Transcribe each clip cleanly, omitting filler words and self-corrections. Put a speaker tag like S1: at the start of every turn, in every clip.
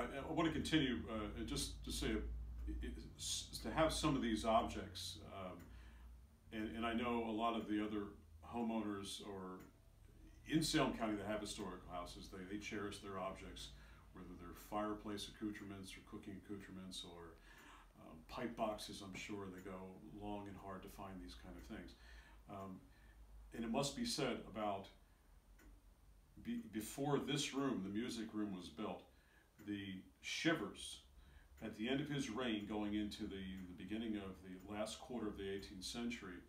S1: I want to continue just to say to have some of these objects, and I know a lot of the other homeowners or in Salem County that have historical houses, they cherish their objects, whether they're fireplace accoutrements or cooking accoutrements or pipe boxes. I'm sure they go long and hard to find these kind of things. And it must be said about before this room, the music room was built, the Shivers, at the end of his reign going into the beginning of the last quarter of the 18th century,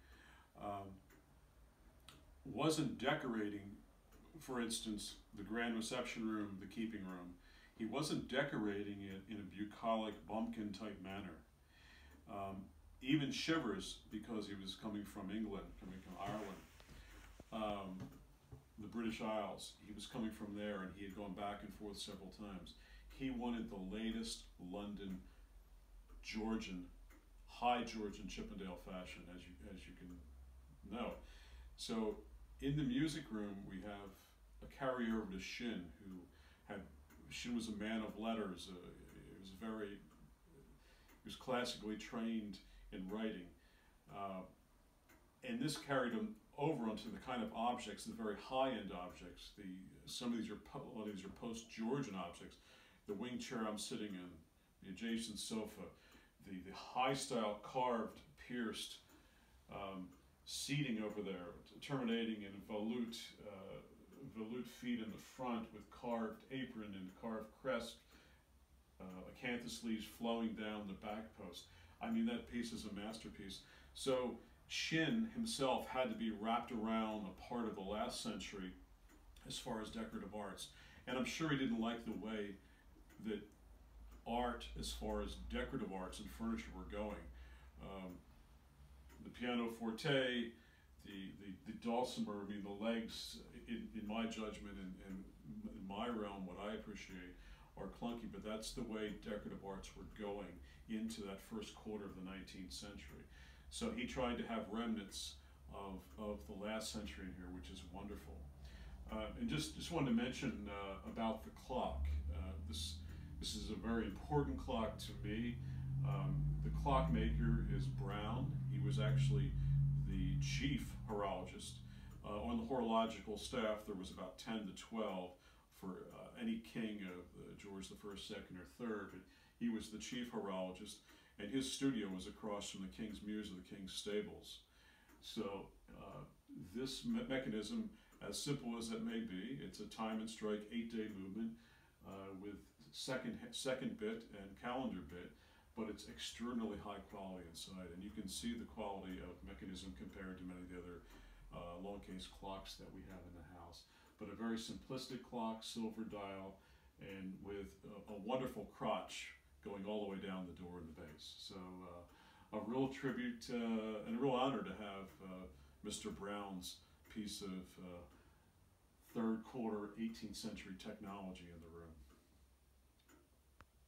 S1: wasn't decorating, for instance, the grand reception room, the keeping room. He wasn't decorating it in a bucolic bumpkin type manner. Even Shivers, because he was coming from England, coming from Ireland, the British Isles, he was coming from there and he had gone back and forth several times. He wanted the latest London Georgian, high Georgian Chippendale fashion, as you can know. So in the music room, we have a carryover to Shin, Shin was a man of letters. He was classically trained in writing. And this carried him over onto the kind of objects, the very high-end objects. Some of these are post-Georgian objects. The wing chair I'm sitting in, the adjacent sofa, the high-style carved, pierced seating over there, terminating in volute feet in the front with carved apron and carved crest, acanthus leaves flowing down the back post. I mean, that piece is a masterpiece. So Shin himself had to be wrapped around a part of the last century as far as decorative arts. And I'm sure he didn't like the way that art, as far as decorative arts and furniture, were going. The pianoforte, the dulcimer, I mean, the legs, in my judgment and in my realm, what I appreciate, are clunky, but that's the way decorative arts were going into that first quarter of the 19th century. So he tried to have remnants of the last century in here, which is wonderful. And just wanted to mention about the clock. This is a very important clock to me. The clockmaker is Brown. He was actually the chief horologist. On the horological staff, there was about 10 to 12 for any king of George I, II, or III. But he was the chief horologist, and his studio was across from the King's Mews of the King's Stables. So this mechanism, as simple as it may be, it's a time and strike 8-day movement with second bit and calendar bit, but it's extraordinarily high quality inside, and you can see the quality of mechanism compared to many of the other long case clocks that we have in the house. But a very simplistic clock, silver dial, and with a wonderful crotch going all the way down the door and the base. So a real tribute and a real honor to have Mr. Brown's piece of third quarter 18th century technology in the room.